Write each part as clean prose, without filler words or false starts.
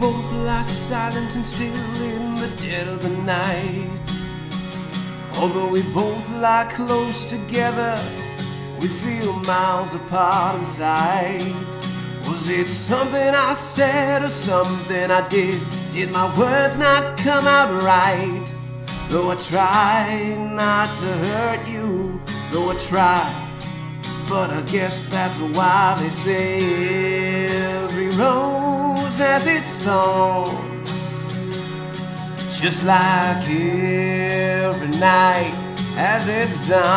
both lie silent and still in the dead of the night. Although we both lie close together, we feel miles apart inside. Was it something I said or something I did? Did my words not come out right? Though I tried not to hurt you, though I tried, but I guess that's why they say every rose has its thorn. Just like every night has its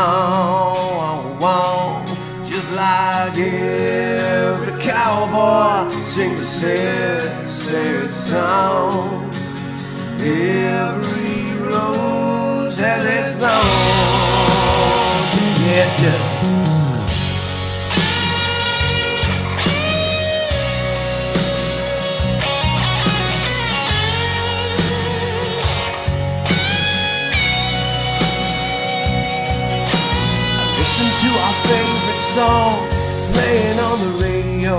dawn. Just like every cowboy sings a sad, sad song. Every rose has its thorn. Yeah, it does. Listen to our favorite song playing on the radio.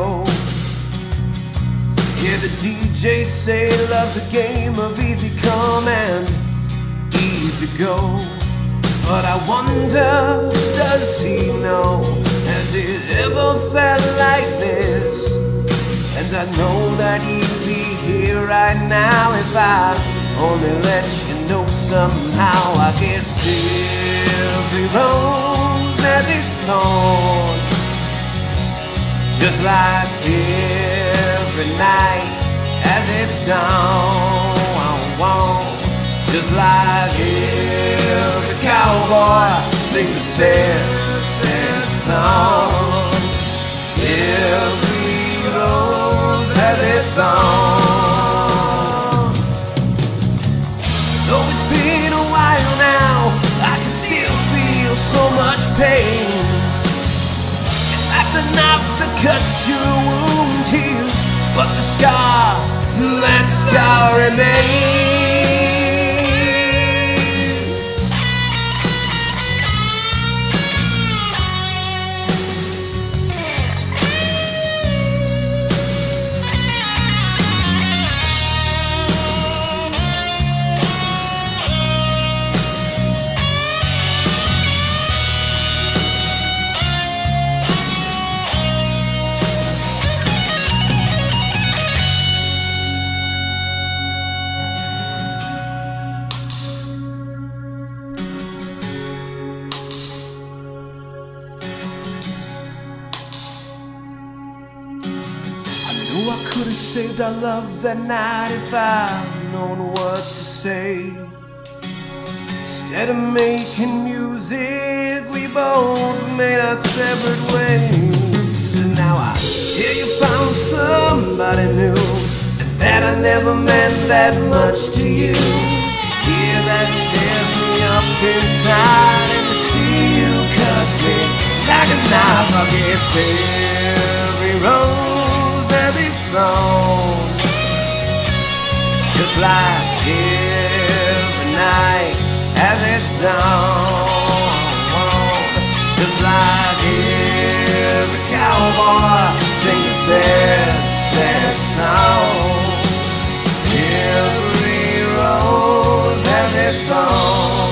Hear the DJ say love's a game of easy come and easy go. But I wonder, does he know? Has it ever felt like this? And I know that he'd be here right now if I only let you know somehow. I guess every rose has its thorn. Just like every night has its dawn. Just like every cowboy sings a sad, sad song. Every rose has its thorn. Though it's been a while now, I can still feel so much pain. It's like the knife that cuts your wound heals, but the scar, that scar remains. I could have saved our love that night if I'd known what to say. Instead of making music, we both made our separate ways. And now I hear you found somebody new, and that I never meant that much to you. To hear that tears me up inside, and to see you cuts me like a knife. I guess every rose has its thorn. Just like every night has its dawn. Just like every cowboy sings a sad, sad song. Every rose has its thorn.